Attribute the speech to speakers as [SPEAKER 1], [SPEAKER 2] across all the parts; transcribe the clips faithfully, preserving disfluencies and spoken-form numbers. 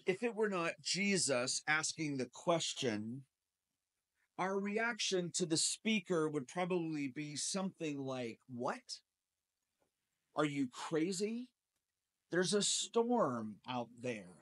[SPEAKER 1] If it were not Jesus asking the question, our reaction to the speaker would probably be something like, "What? Are you crazy? There's a storm out there."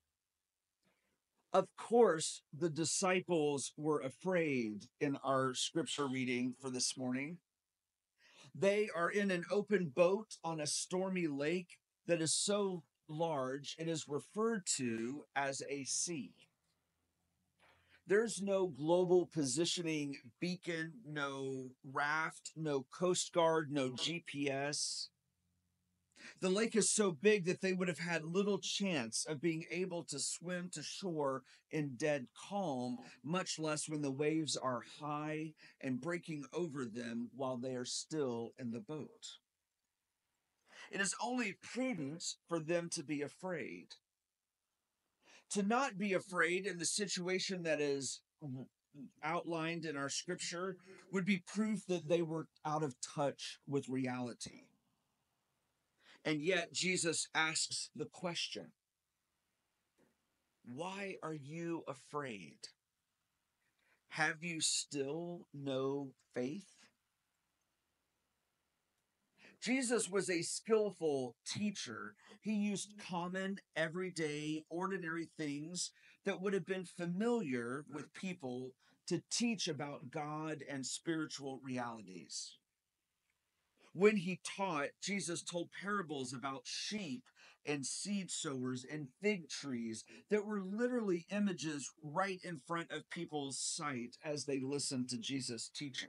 [SPEAKER 1] Of course, the disciples were afraid in our scripture reading for this morning. They are in an open boat on a stormy lake that is so large it is referred to as a sea. There's no global positioning beacon, no raft, no Coast Guard, no G P S. The lake is so big that they would have had little chance of being able to swim to shore in dead calm, much less when the waves are high and breaking over them while they are still in the boat. It is only prudent for them to be afraid. To not be afraid in the situation that is outlined in our scripture would be proof that they were out of touch with reality. And yet, Jesus asks the question, why are you afraid? Have you still no faith? Jesus was a skillful teacher. He used common, everyday, ordinary things that would have been familiar with people to teach about God and spiritual realities. When he taught, Jesus told parables about sheep and seed sowers and fig trees that were literally images right in front of people's sight as they listened to Jesus teaching.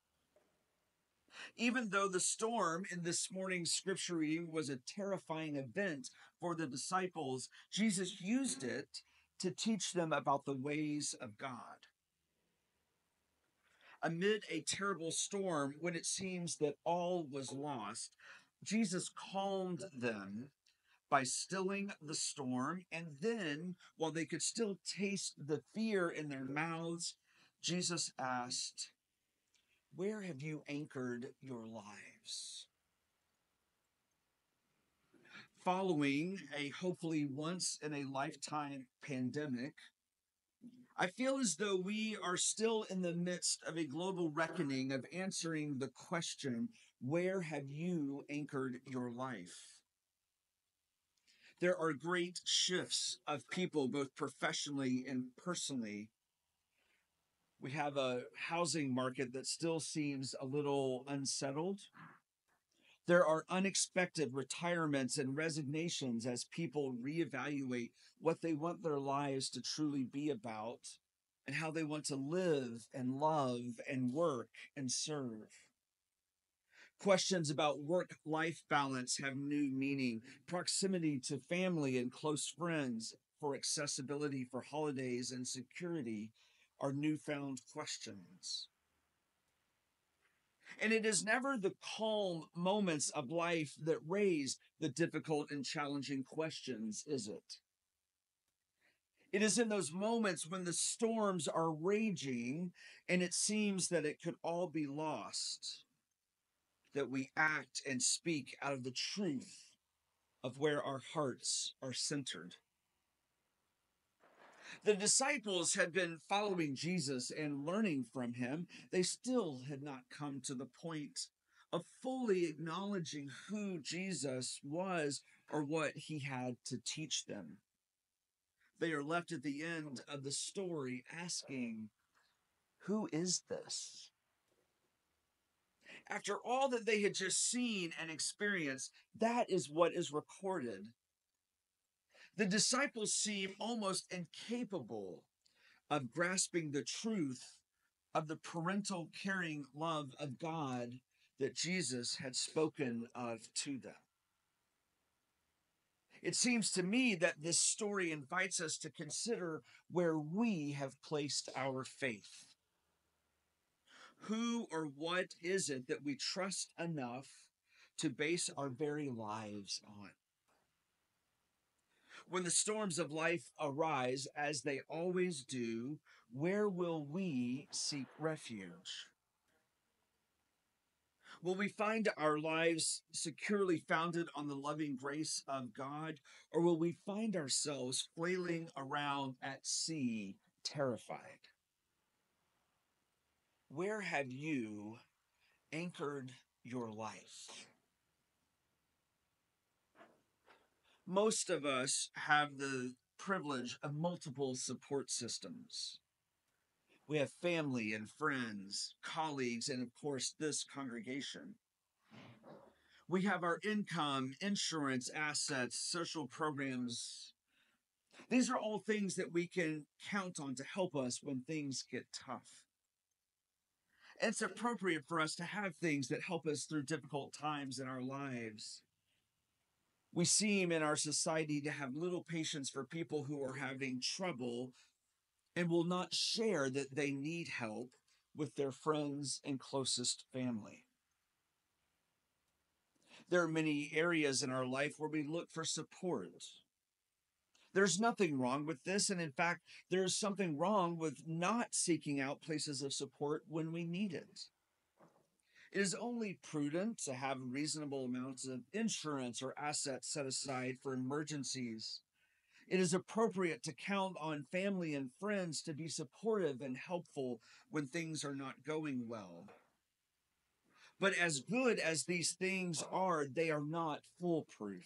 [SPEAKER 1] Even though the storm in this morning's scripture reading was a terrifying event for the disciples, Jesus used it to teach them about the ways of God. Amid a terrible storm, when it seems that all was lost, Jesus calmed them by stilling the storm. And then, while they could still taste the fear in their mouths, Jesus asked, "Where have you anchored your lives?" Following a hopefully once in a lifetime pandemic, I feel as though we are still in the midst of a global reckoning of answering the question, where have you anchored your life? There are great shifts of people, both professionally and personally. We have a housing market that still seems a little unsettled. There are unexpected retirements and resignations as people reevaluate what they want their lives to truly be about and how they want to live and love and work and serve. Questions about work-life balance have new meaning. Proximity to family and close friends, for accessibility for holidays and security, are newfound questions. And it is never the calm moments of life that raise the difficult and challenging questions, is it? It is in those moments when the storms are raging and it seems that it could all be lost that we act and speak out of the truth of where our hearts are centered. The disciples had been following Jesus and learning from him. They still had not come to the point of fully acknowledging who Jesus was or what he had to teach them. They are left at the end of the story asking, who is this? After all that they had just seen and experienced, that is what is recorded. The disciples seem almost incapable of grasping the truth of the parental caring love of God that Jesus had spoken of to them. It seems to me that this story invites us to consider where we have placed our faith. Who or what is it that we trust enough to base our very lives on? When the storms of life arise, as they always do, where will we seek refuge? Will we find our lives securely founded on the loving grace of God, or will we find ourselves flailing around at sea, terrified? Where have you anchored your life? Most of us have the privilege of multiple support systems. We have family and friends, colleagues, and of course, this congregation. We have our income, insurance, assets, social programs. These are all things that we can count on to help us when things get tough. It's appropriate for us to have things that help us through difficult times in our lives. We seem in our society to have little patience for people who are having trouble and will not share that they need help with their friends and closest family. There are many areas in our life where we look for support. There's nothing wrong with this. And in fact, there's something wrong with not seeking out places of support when we need it. It is only prudent to have reasonable amounts of insurance or assets set aside for emergencies. It is appropriate to count on family and friends to be supportive and helpful when things are not going well. But as good as these things are, they are not foolproof.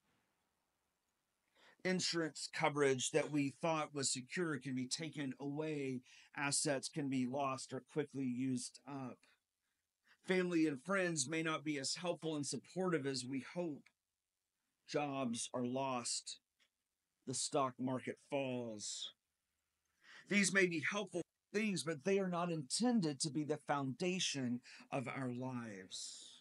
[SPEAKER 1] Insurance coverage that we thought was secure can be taken away. Assets can be lost or quickly used up. Family and friends may not be as helpful and supportive as we hope. Jobs are lost. The stock market falls. These may be helpful things, but they are not intended to be the foundation of our lives.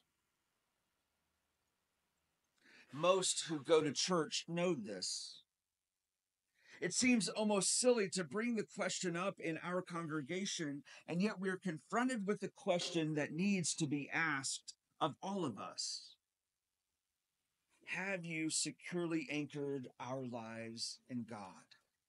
[SPEAKER 1] Most who go to church know this. It seems almost silly to bring the question up in our congregation, and yet we're confronted with the question that needs to be asked of all of us. Have you securely anchored our lives in God?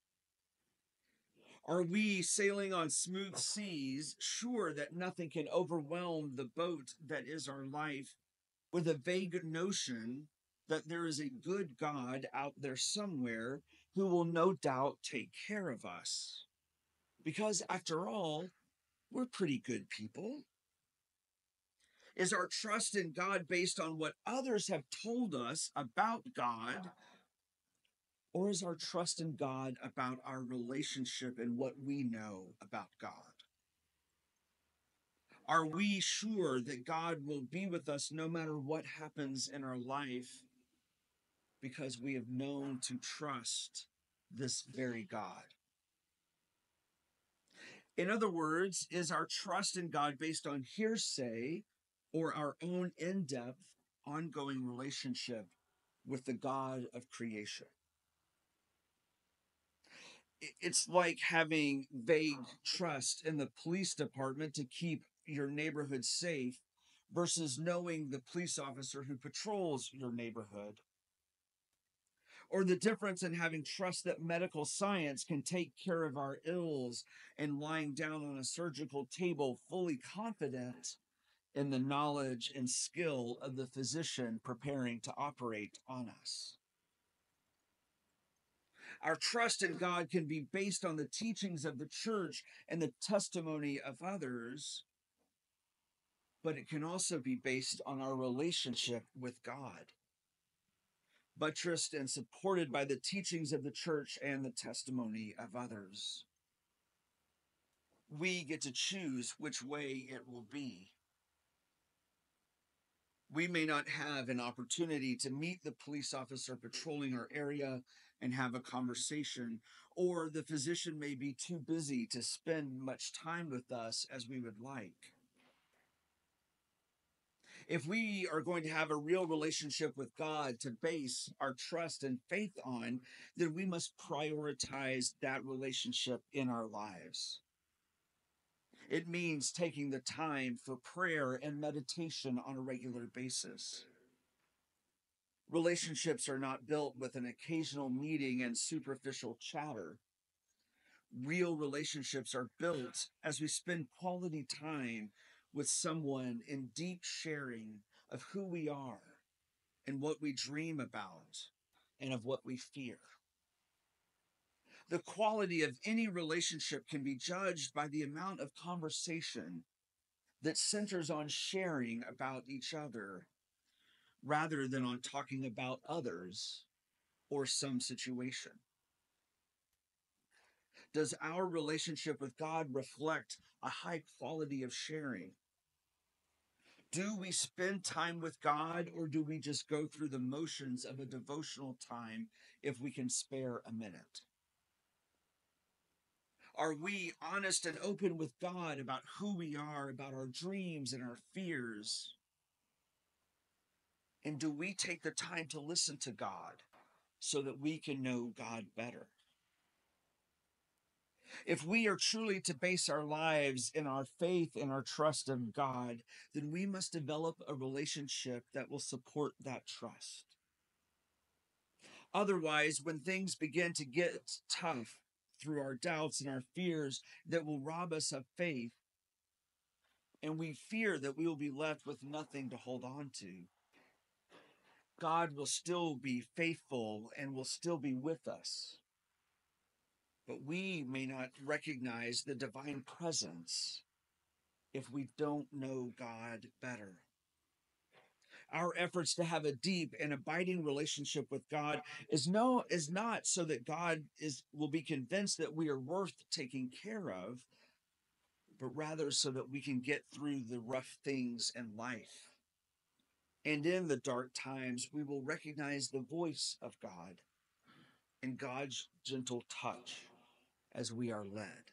[SPEAKER 1] Are we sailing on smooth seas, sure that nothing can overwhelm the boat that is our life, with a vague notion that there is a good God out there somewhere who will no doubt take care of us? Because after all, we're pretty good people. Is our trust in God based on what others have told us about God? Or is our trust in God about our relationship and what we know about God? Are we sure that God will be with us no matter what happens in our life because we have known to trust this very God? In other words, is our trust in God based on hearsay or our own in-depth, ongoing relationship with the God of creation? It's like having vague trust in the police department to keep your neighborhood safe versus knowing the police officer who patrols your neighborhood. Or the difference in having trust that medical science can take care of our ills and lying down on a surgical table fully confident in the knowledge and skill of the physician preparing to operate on us. Our trust in God can be based on the teachings of the church and the testimony of others, but it can also be based on our relationship with God, buttressed and supported by the teachings of the church and the testimony of others. We get to choose which way it will be. We may not have an opportunity to meet the police officer patrolling our area and have a conversation, or the physician may be too busy to spend much time with us as we would like. If we are going to have a real relationship with God to base our trust and faith on, then we must prioritize that relationship in our lives. It means taking the time for prayer and meditation on a regular basis. Relationships are not built with an occasional meeting and superficial chatter. Real relationships are built as we spend quality time with someone in deep sharing of who we are and what we dream about and of what we fear. The quality of any relationship can be judged by the amount of conversation that centers on sharing about each other rather than on talking about others or some situation. Does our relationship with God reflect a high quality of sharing? Do we spend time with God, or do we just go through the motions of a devotional time if we can spare a minute? Are we honest and open with God about who we are, about our dreams and our fears? And do we take the time to listen to God so that we can know God better? If we are truly to base our lives in our faith and our trust in God, then we must develop a relationship that will support that trust. Otherwise, when things begin to get tough through our doubts and our fears that will rob us of faith, and we fear that we will be left with nothing to hold on to, God will still be faithful and will still be with us. But we may not recognize the divine presence if we don't know God better. Our efforts to have a deep and abiding relationship with God is no is not so that God is will be convinced that we are worth taking care of, but rather so that we can get through the rough things in life. And in the dark times, we will recognize the voice of God and God's gentle touch as we are led.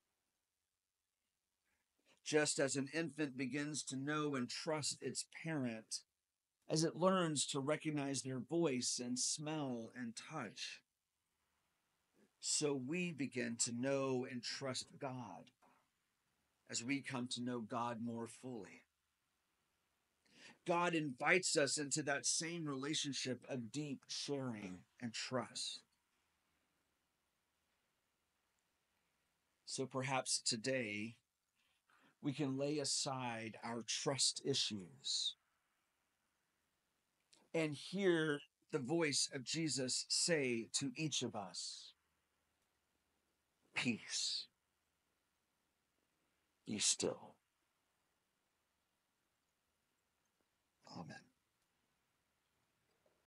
[SPEAKER 1] Just as an infant begins to know and trust its parent, as it learns to recognize their voice and smell and touch, so we begin to know and trust God as we come to know God more fully. God invites us into that same relationship of deep sharing and trust. So perhaps today we can lay aside our trust issues and hear the voice of Jesus say to each of us, "Peace, be still."